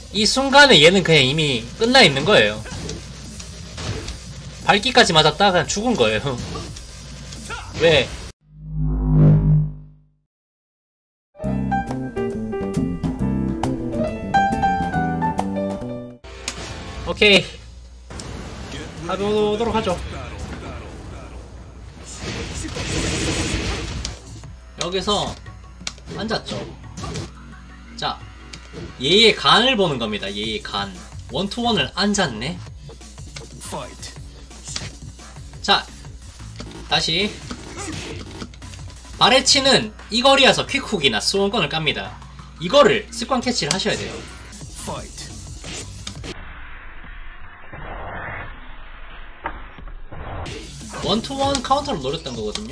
이 순간에 얘는 그냥 이미 끝나 있는 거예요. 발기까지 맞았다가 그냥 죽은 거예요. 왜? 오케이. 가보도록 하죠. 여기서 앉았죠. 자, 얘의 간을 보는 겁니다. 얘의 간. 원투원을 앉았네. 자, 다시 바레치는 이 거리에서 퀵훅이나 수원권을 깝니다. 이거를 습관 캐치를 하셔야 돼요. 원투원 카운터를 노렸던 거거든요.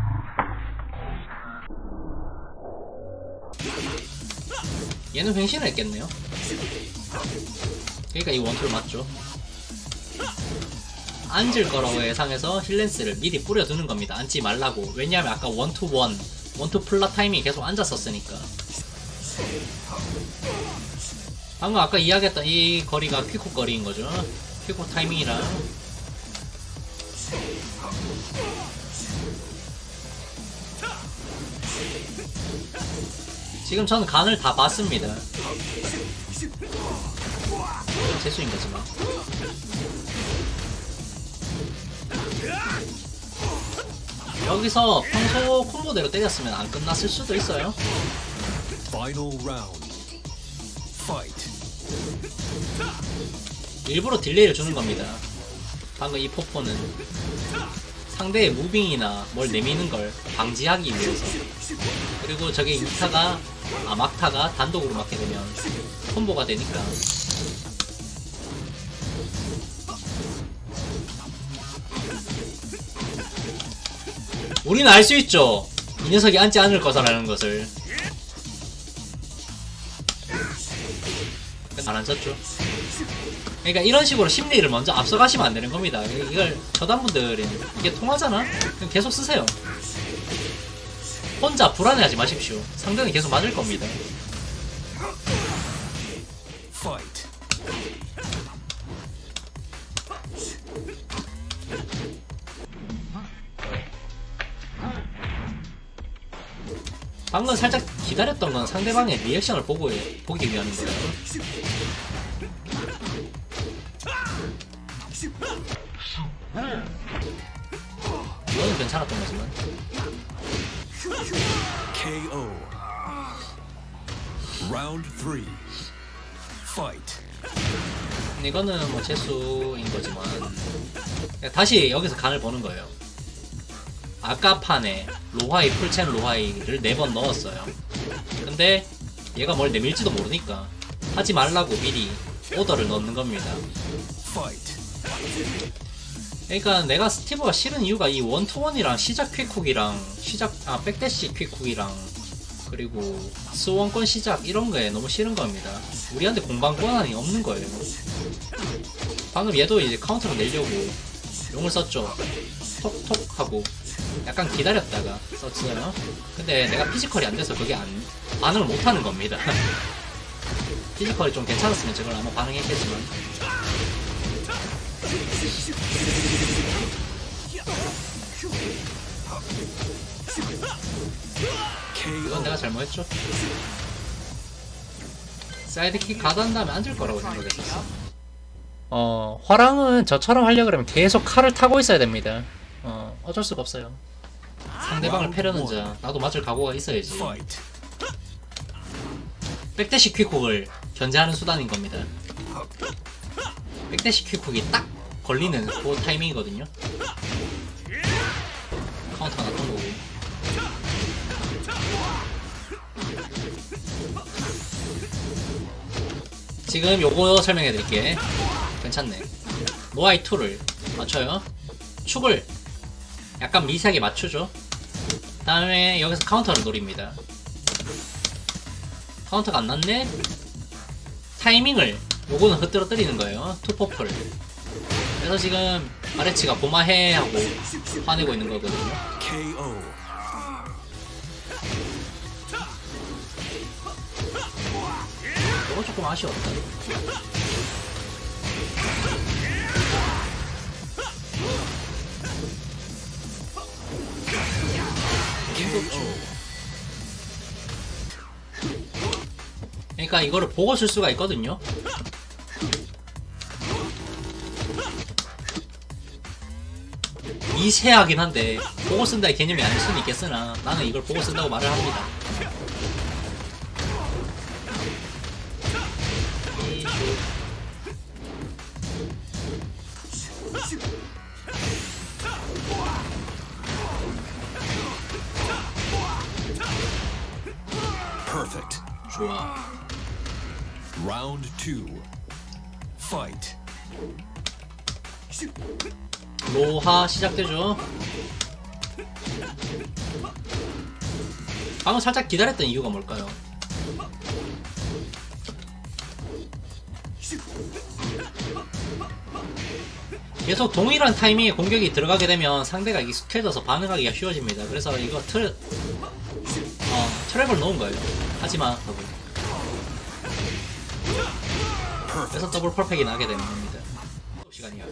얘는 횡신을 했겠네요. 그러니까 이 원투를 맞죠. 앉을 거라고 예상해서 힐렌스를 미리 뿌려두는 겁니다. 앉지 말라고. 왜냐하면 아까 원투원, 원투 플라 타이밍이 계속 앉았었으니까. 방금 아까 이야기했던 이 거리가 퀵훅 거리인 거죠. 퀵훅 타이밍이랑. 지금 저는 간을 다 봤습니다. 재수인 거지만. 여기서 평소 콤보대로 때렸으면 안 끝났을 수도 있어요. 일부러 딜레이를 주는 겁니다. 방금 이 포포는 상대의 무빙이나 뭘 내미는 걸 방지하기 위해서. 그리고 저게 인타가 막타가 단독으로 맞게 되면 콤보가 되니까. 우리는 알 수 있죠. 이 녀석이 앉지 않을 거다라는 것을. 안 앉았죠. 그러니까 이런 식으로 심리를 먼저 앞서가시면 안 되는 겁니다. 이걸 저단분들은 이게 통하잖아? 그럼 계속 쓰세요. 혼자 불안해하지 마십시오. 상대는 계속 맞을 겁니다. 방금 살짝 기다렸던 건 상대방의 리액션을 보기 위한 거예요. 이거는 괜찮았던 거지만. KO. Round 3. Fight. 이거는 뭐 재수인 거지만. 다시 여기서 간을 보는 거예요. 아까 판에 로하이, 풀챔 로하이를 4번 넣었어요. 근데 얘가 뭘 내밀지도 모르니까 하지 말라고 미리 오더를 넣는 겁니다. 그러니까 내가 스티브가 싫은 이유가 이 원투원이랑 시작 퀵쿡이랑 백대시 퀵쿡이랑 그리고 스원권 시작 이런 거에 너무 싫은 겁니다. 우리한테 공방 권한이 없는 거예요. 방금 얘도 이제 카운터로 내려고 용을 썼죠. 톡톡 하고 약간 기다렸다가 썼어요. 근데 내가 피지컬이 안 돼서 그게 반응을 못 하는 겁니다. 피지컬이 좀 괜찮았으면 저걸 아마 반응했겠지만. 이건 내가 잘못했죠. 사이드킥 가던 다음에 앉을 거라고 생각했었어. 화랑은 저처럼 하려고 그러면 계속 칼을 타고 있어야 됩니다. 어쩔 수가 없어요. 상대방을 패려는 자 나도 맞을 각오가 있어야지. 백대시 퀵훅을 견제하는 수단인 겁니다. 백대시 퀵훅이 딱 걸리는 그 타이밍이거든요. 카운터가 났던 거고. 지금 요거 설명해 드릴게. 괜찮네. 노아이 2를 맞춰요. 축을 약간 미세하게 맞추죠. 다음에 여기서 카운터를 노립니다. 카운터가 안 났네? 타이밍을 요거는 흐트러뜨리는 거예요. 투퍼플. 그래서 지금 아레치가 고마해 하고 화내고 있는 거거든요. 이거 조금 아쉬웠다. 그러니까 이거를 보고 쓸 수가 있거든요. 미세하긴 한데 보고 쓴다의 개념이 아닐 수는 있겠으나 나는 이걸 보고 쓴다고 말을 합니다. Perfect. 좋아. Round 2. Fight. 로하 시작되죠. 방금 살짝 기다렸던 이유가 뭘까요? 계속 동일한 타이밍에 공격이 들어가게 되면 상대가 익숙해져서 반응하기가 쉬워집니다. 그래서 이거 트랩을 놓은 거예요. 하지마 하고. 그래서 더블 퍼펙이 나게 되는 겁니다. 시간이야.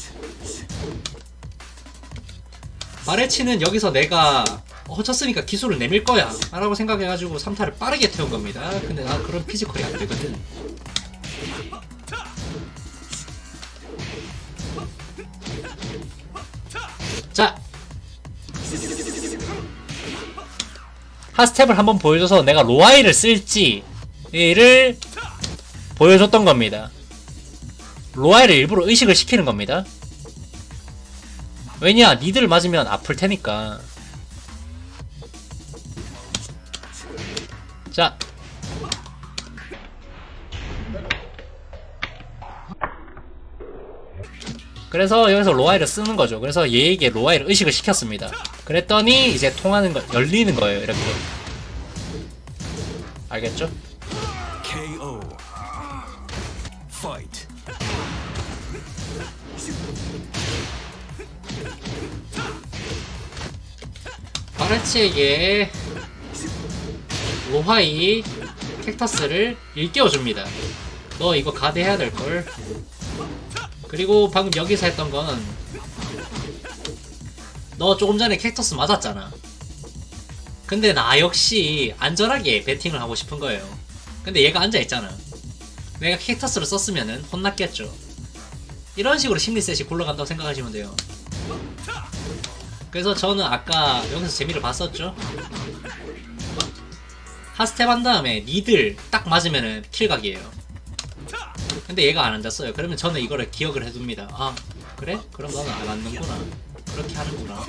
바레치는 여기서 내가 쳤으니까 기술을 내밀 거야 라고 생각해가지고 3타를 빠르게 태운 겁니다. 근데 나 그런 피지컬이 안 되거든. 자, 핫스텝을 한번 보여줘서 내가 로아이를 쓸지를 보여줬던 겁니다. 로아이를 일부러 의식을 시키는 겁니다. 왜냐, 니들 맞으면 아플 테니까. 자, 그래서 여기서 로아이를 쓰는 거죠. 그래서 얘에게 로아이를 의식을 시켰습니다. 그랬더니 이제 통하는 거, 열리는 거예요. 이렇게. 알겠죠? KO. Fight. 바레치에게 로하이 캡터스를 일깨워줍니다. 너 이거 가드해야 될걸. 그리고 방금 여기서 했던 건 너 조금 전에 캡터스 맞았잖아. 근데 나 역시 안전하게 배팅을 하고 싶은 거예요. 근데 얘가 앉아있잖아. 내가 캡터스를 썼으면은 혼났겠죠. 이런 식으로 심리셋이 굴러간다고 생각하시면 돼요. 그래서 저는 아까 여기서 재미를 봤었죠. 핫스텝 한 다음에 니들 딱 맞으면은 킬각이에요. 근데 얘가 안 앉았어요. 그러면 저는 이거를 기억을 해둡니다. 아, 그래? 그럼 너는 안 앉는구나. 그렇게 하는구나.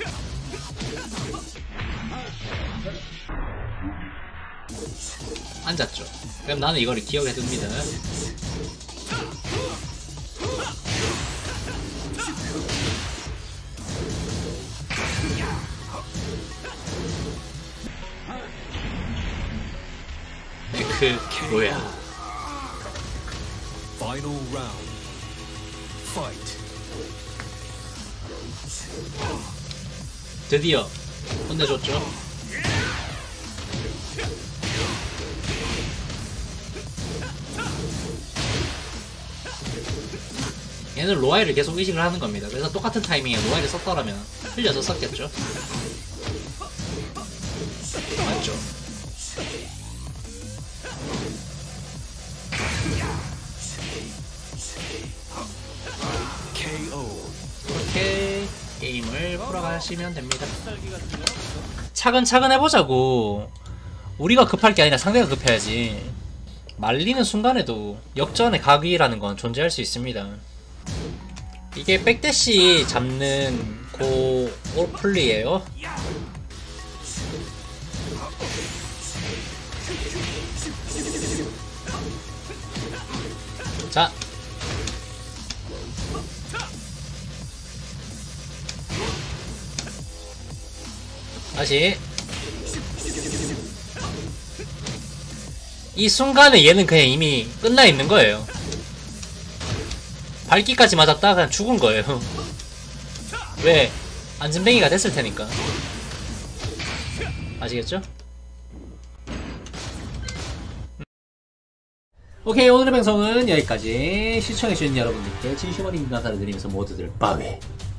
앉았죠. 그럼 나는 이거를 기억해둡니다. 뭐야? Final round. Fight. 드디어 혼내줬죠. 얘는 로아이를 계속 의식을 하는 겁니다. 그래서 똑같은 타이밍에 로아이를 썼더라면 흘려졌었겠죠. 맞죠? 그렇게 게임을 풀어가시면 됩니다. 차근차근 해보자고. 우리가 급할 게 아니라 상대가 급해야지. 말리는 순간에도 역전의 각이라는 건 존재할 수 있습니다. 이게 백대시 잡는 올플리예요. 자, 다시. 이 순간에 얘는 그냥 이미 끝나 있는 거예요. 발기까지 맞았다 그냥 죽은 거예요. 왜? 안진뱅이가 됐을 테니까. 아시겠죠? 오케이, 오늘의 방송은 여기까지. 시청해주신 여러분들께 진심 어린 감사를 드리면서 모두들 바위